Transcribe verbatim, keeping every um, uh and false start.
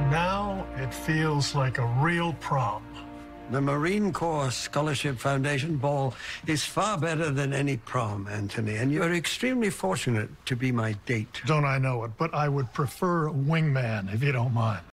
Now it feels like a real prom. The Marine Corps Scholarship Foundation ball is far better than any prom, Anthony, and you're extremely fortunate to be my date. Don't I know it, but I would prefer a wingman, if you don't mind.